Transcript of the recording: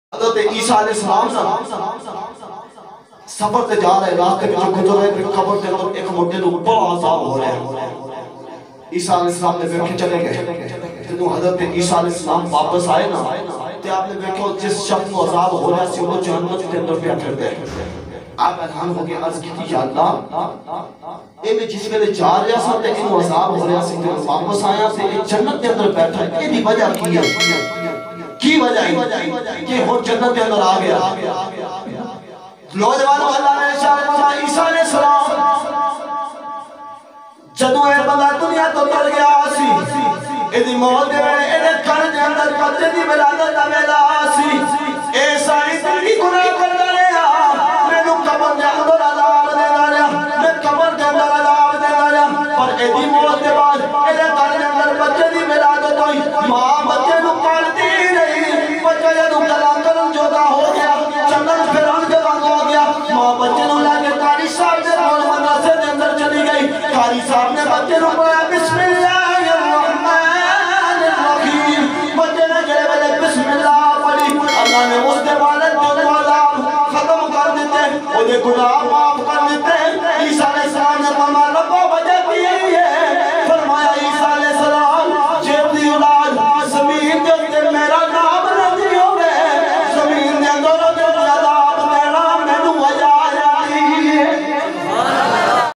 حضرت عیسیٰ علیہ السلام سفر تے جا رہے راستے میں جو گزر رہے قبر دے اندر ایک مردے نو بڑا عذاب ہو رہا ہے عیسیٰ علیہ السلام نے بیٹھے چلے گئے جب حضرت عیسیٰ علیہ السلام واپس آئے نا تے آپ نے بیٹھے جس شخص کو عذاب ہو رہا ہے سی وہ جہنم کے اندر پہ پھر دے آپ اذہان ہو کے عرض کی تھی یا اللہ اے میں جس میں جا رہا سا تے انہوں عذاب ہو رہا سی تے واپس آیا تے ایک جنت کے اندر بیٹھا ہے یہ دی وجہ کی وجہ کہ وہ جنت کے اندر آ گیا نوجوانوں اللہ نے ارشاد فرمایا عیسیٰ علیہ السلام جدوں اے بندہ دنیا تو تر گیا سی ایدی موت دے ویلے ایدے گھر دے اندر بچے دی ولادت دا ویلا سی اے ساری زندگی گناہ کردا رہیا مینوں قبر دے اندر عذاب دیندا رہیا میں قبر دے اندر عذاب دیندا رہیا پر ایدی موت دے بعد ایدے گھر دے اندر بچے دی ولادت ہوئی ماں بچے نوں پالدی رہی بچہ جدوں کلا کرن جودا ہو گیا چلن پھرن جوان ہو گیا ماں بچے نوں لے کے قاری صاحب دے کول مدرسے دے اندر چلی گئی قاری صاحب نے بچے نوں پڑھایا بسم اللہ الرحمن الرحیم بچے نے جڑے ویلے بسم اللہ پڑھی اللہ نے اس دے والد کو عذاب ختم کر دیتے وہ دے گناہ معاف